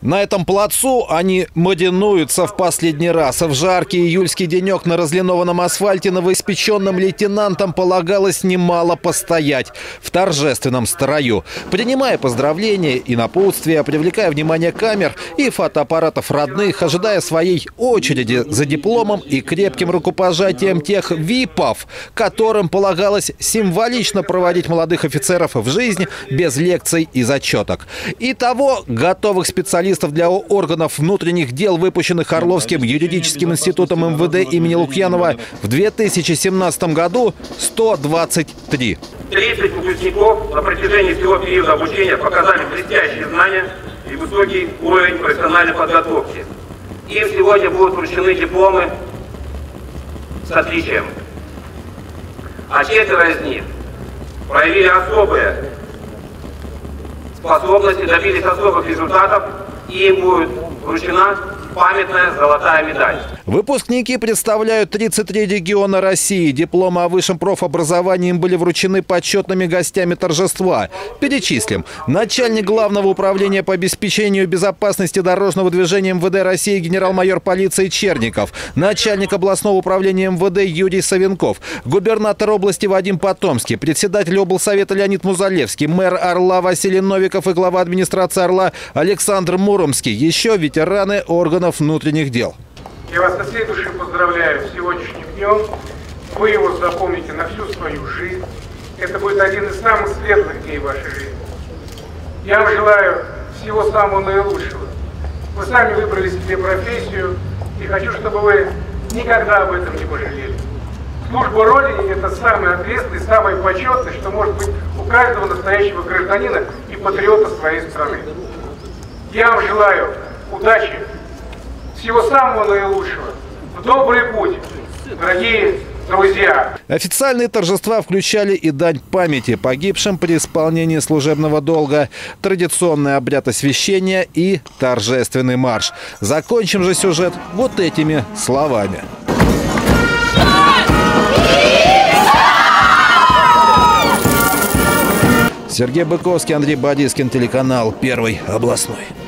На этом плацу они маринуются в последний раз. В жаркий июльский денек на разлинованном асфальте новоиспеченным лейтенантам полагалось немало постоять в торжественном строю, принимая поздравления и напутствия, привлекая внимание камер и фотоаппаратов родных, ожидая своей очереди за дипломом и крепким рукопожатием тех ВИПов, которым полагалось символично проводить молодых офицеров в жизнь без лекций и зачеток. Итого готовых специалистов для органов внутренних дел, выпущенных Орловским юридическим институтом МВД имени Лукьянова в 2017 году 123. 30 выпускников на протяжении всего периода обучения показали блестящие знания и высокий уровень профессиональной подготовки. Им сегодня будут вручены дипломы с отличием. А 4 из них проявили особые способности, добились особых результатов, и им будет вручена памятная золотая медаль. Выпускники представляют 33 региона России. Дипломы о высшем профобразовании им были вручены почетными гостями торжества. Перечислим. Начальник Главного управления по обеспечению безопасности дорожного движения МВД России генерал-майор полиции Черников. Начальник областного управления МВД Юрий Савенков. Губернатор области Вадим Потомский. Председатель облсовета Леонид Музалевский. Мэр Орла Василий Новиков и глава администрации Орла Александр Муромский. Еще ветераны органов внутренних дел. Я вас от всей души поздравляю с сегодняшним днем. Вы его запомните на всю свою жизнь. Это будет один из самых светлых дней вашей жизни. Я вам желаю всего самого наилучшего. Вы сами выбрали себе профессию, и хочу, чтобы вы никогда об этом не пожалели. Служба Родине – это самое ответственное, самое почетное, что может быть у каждого настоящего гражданина и патриота своей страны. Я вам желаю удачи, всего самого наилучшего. В добрый путь, дорогие друзья. Официальные торжества включали и дань памяти погибшим при исполнении служебного долга, традиционный обряд освящения и торжественный марш. Закончим же сюжет вот этими словами. Сергей Быковский, Андрей Бадискин, телеканал «Первый областной».